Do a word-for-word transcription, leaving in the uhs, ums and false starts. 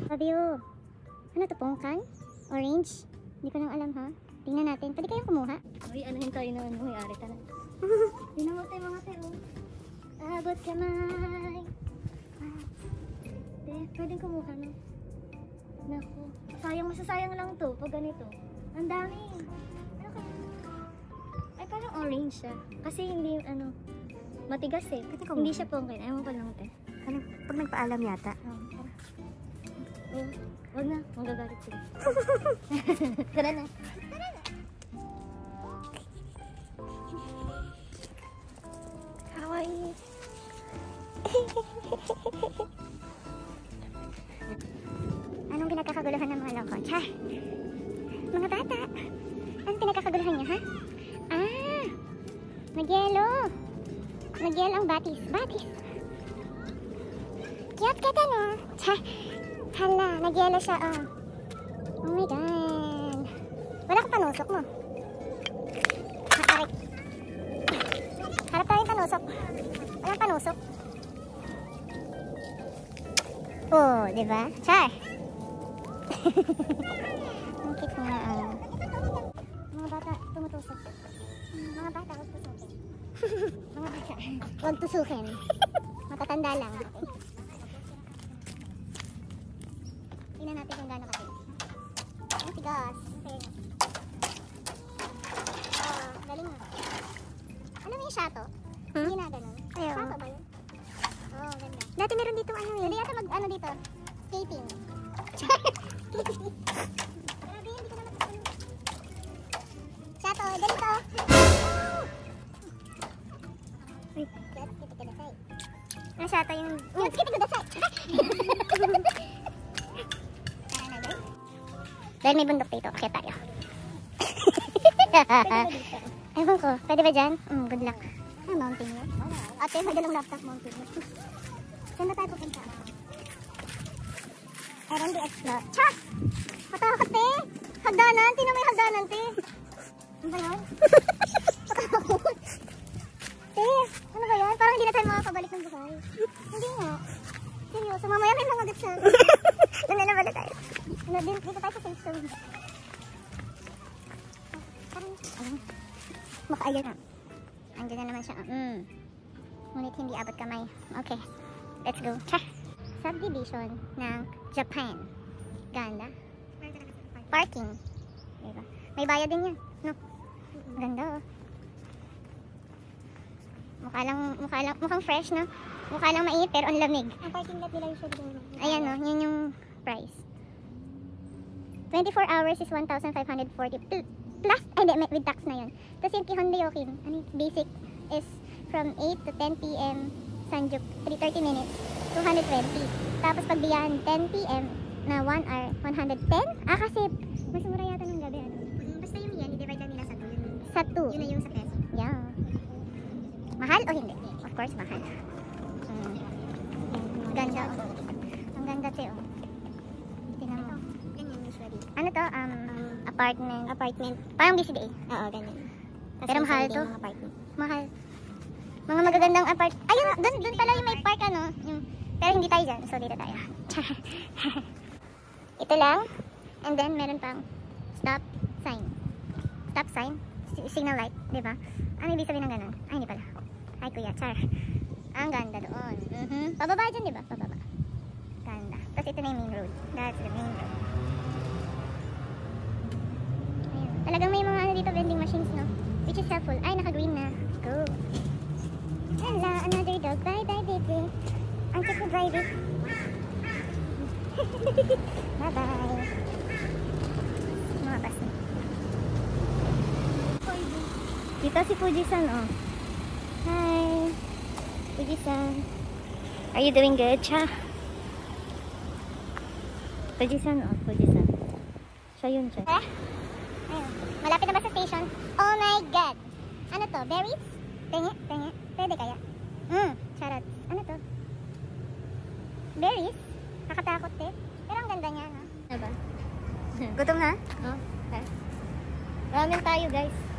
Fabio, ano to, pongkan? Orange? Hindi ko lang alam ha. Tingnan natin. Pwede kayong kumuha? Uy, anuhin tayo na ano, may-ari ka na. Tingnan mo tayo mga tayo. Abot kamay. Ah. Eh, pwedeng kumuha no? Naku. Sayang, masasayang lang to pag ganito. Ang dami. Ano kaya? Ay, parang orange siya. Kasi hindi, ano, matigas eh. Hindi siya pongkan. Ayaw mo pa lang te. Ano, pag nagpaalam yata. Oh, oh, wag na, magagalit sila. Tara na. Tara na. Kawaii. Anong pinagkakaguluhan ng mga loko? Char! Mga bata! Anong pinagkakaguluhan niya, ha? Ah! Nagyelo! Nagyelo ang batis. Batis! Cute ka ka na! Char! Hala! Nagyelo siya, oh! Oh my God! Wala kang panusok mo. Makarik. Harap tayo yung panusok. Walang panusok. Oh, diba? Char! Ang cute nga, ah. Mga bata, tumutusok. Mga bata, huwag tusukin. Mga bata, huwag tusukin. Matatanda lang. Tingnan natin kung gaano kasi. Ang tigas. Oh, galing nga. Ano yung shato? Hmm? Hindi na ganun. Ayaw. Shato ba yun? Oh, ganda. Dati meron dito ano eh. Hindi yata mag, ano dito? Skating. Skating. Grabe, hindi ko naman ano. Shato, ganito. Uy. Let's keep it to the side. Ano siya ito yung... Let's keep it to the side. Tara na, guys. Dahil may bundok dito, kaya tayo. Pwede ba dito? Ewan ko, pwede ba dyan? Mm, good luck. Ah, mountain yun? Ate, may dalawang laptop mountain yun. Saan na tayo pupunta? Eren, di explore. Cha! Matakot eh! Hagdanan! Tino may hagdanan, te! Ano ba yun? Matakot! Te! Ano ba yan? Parang hindi na tayo makakabalik ng buhay. Hindi nga. Seryoso, mamaya may mga gatsa. Doon na naman tayo. Ano, dito tayo sa safe zone. Parang, ano? Makaayan na. Andiyan na naman siya. Mm. Ngunit hindi abot kamay. Okay. Let's go. Cha! Subdivision ng Japan. Ganda. Parking. Diba? May bayad din yan. No? Ganda oh. Mukha lang, mukha lang, mukhang fresh no? Mukha lang mainit pero ang lamig. Ang parking lot nila usually doon. Ayan no, yun yung price. twenty-four hours is one thousand five hundred forty plus, ay hindi, with tax na yun. Tapos yung Kihondeyokin, ano, basic is from eight to ten p m Sanjuk, three thirty minutes, two hundred twenty. Tapos pag beyond ten p m na one hour, one hundred ten? Ah, kasi mas mura yata ng gabi, ano? Basta yung yan, i-divide lang nila sa two. Yun, Sa two. yun na yung sa peso. Yeah. Mahal o hindi? Of course, mahal. Hmm. Ganda, oh. Ang ganda, te, oh. Tingnan mo. Ganyan usually. Ano to? Um, apartment. Apartment. Parang B C D A. Oo, ganyan. Pero mahal to. Mga apartment. Mahal. Mga magagandang apart. Ayun, dun, dun pala yung may park, ano. Yung, pero hindi tayo dyan. So, dito tayo. Ito lang. And then, meron pang stop sign. Stop sign. Signal light. Diba? Ano ibig sabihin ng ganun? Ay, hindi pala. Ay, kuya. Char. Ang ganda doon. Mm-hmm. Pababa dyan, diba? Pababa. Ganda. Tapos ito na yung main road. That's the main road. Ayun. Talagang may mga ano dito, vending machines, no? Which is helpful. Ay, naka-green na. Go. Hello, another dog. Bye, bye, baby. Ang cute ko, baby. Bye, bye. Mga bus na. Dito si Fuji-san, oh. Hi. Fuji-san. Are you doing good, cha? Fuji-san, oh. Fuji-san. Siya yun, siya. Eh? Ayun. Malapit na ba sa station? Oh my God. Ano to? Berries? Tenye? Tenye? Pwede kaya? Hmm. Charot. Ano to? Berries? Nakatakot eh. Pero ang ganda niya, no? Ano ba? Gutom na? Oh. Okay. Ramen tayo, guys.